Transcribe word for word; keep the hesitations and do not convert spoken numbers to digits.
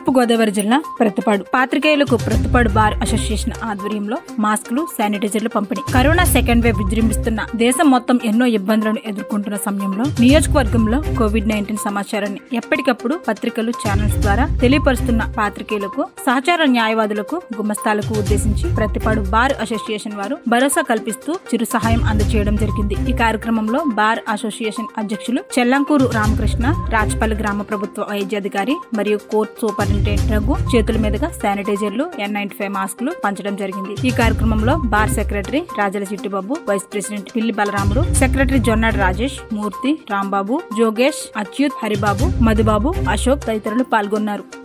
తూర్పు గోదావరి జిల్లా ప్రతిపాడు పాత్రికేయులకు ప్రతిపాడు బార్ అసోసియేషన్ ఆధ్వర్యంలో మాస్కులు, శానిటైజర్లు పంపిణీ. కరోనా సెకండ్ వేవ్ విజృంభిస్తున్న దేశం మొత్తం ఎన్నో ఇబ్బందులను ఎదుర్కొంటున్న సమయంలో నియోజకవర్గంలో కోవిడ్ నైన్టీన్ సమాచారాన్ని ఎప్పటికప్పుడు పత్రికలు, ఛానల్స్ ద్వారా తెలియపరుస్తున్న పాత్రికేయులకు, సహచార న్యాయవాదులకు, గుమస్తాలకు ఉద్దేశించి ప్రతిపాడు బార్ అసోసియేషన్ వారు భరోసా కల్పిస్తూ చిరు సహాయం అందజేయడం జరిగింది. ఈ కార్యక్రమంలో బార్ అసోసియేషన్ అధ్యక్షులు చెల్లంకూరు రామకృష్ణ, రాచపల్లి గ్రామ ప్రభుత్వ వైద్యాధికారి మరియు కోర్టు సూపరింటెండెంట్ రఘు చేతుల మీదుగా శానిటైజర్లు, ఎన్ నైన్టీ ఫైవ్ మాస్కులు పంచడం జరిగింది. ఈ కార్యక్రమంలో bar secretary Rajala Chittibabu, vice president Pilli Balaramulu, secretary Jonnadu Rajesh, Murthy, Rambabu, జోగేష్, అచ్యుత్, హరిబాబు, మధుబాబు, అశోక్ తదితరులు పాల్గొన్నారు.